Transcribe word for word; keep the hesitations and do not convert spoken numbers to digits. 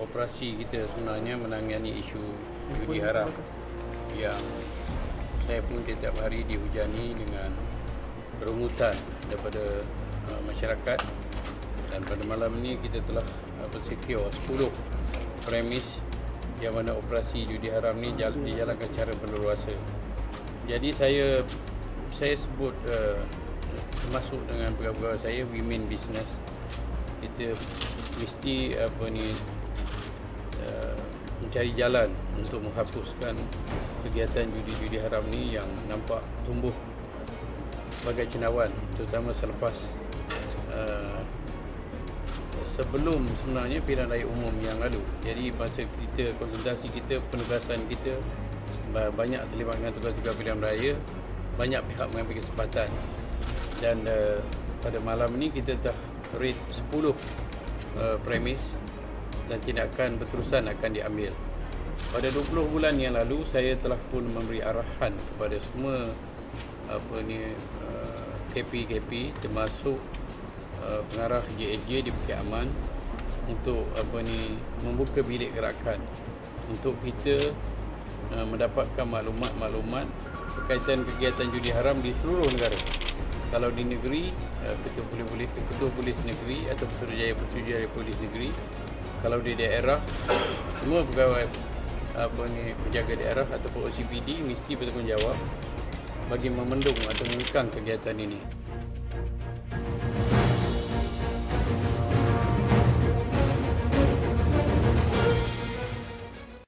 operasi kita sebenarnya menangani isu judi haram yang saya pun setiap hari dihujani dengan rungutan daripada uh, masyarakat. Dan pada malam ini kita telah uh, bersecure sepuluh premis yang mana operasi judi haram ni jala, dijalankan secara berleluasa. Jadi saya saya sebut uh, termasuk dengan pegawai saya, women business, kita mesti apa ni uh, mencari jalan untuk menghapuskan kegiatan judi-judi haram ni yang nampak tumbuh sebagai cendawan, terutama selepas uh, sebelum sebenarnya pilihan raya umum yang lalu. Jadi masa kita konsultasi kita, penugasan kita banyak terlibat dengan tugas-tugas pilihan raya, banyak pihak mengambil kesempatan. Dan uh, pada malam ini kita dah rate sepuluh uh, premis dan tindakan berterusan akan diambil. Pada dua puluh bulan yang lalu saya telah pun memberi arahan kepada semua apa ni uh, K P K P termasuk uh, pengarah J L J di Bukit Aman untuk apa ni membuka bilik gerakan untuk kita uh, mendapatkan maklumat-maklumat berkaitan kegiatan judi haram di seluruh negara. Kalau di negeri, ketua polis, ketua polis negeri atau Pesuruhjaya Polis Negeri. Kalau di daerah, semua pegawai apa ni penjaga daerah ataupun O C P D mesti bertanggungjawab bagi memendung atau mengekang kegiatan ini.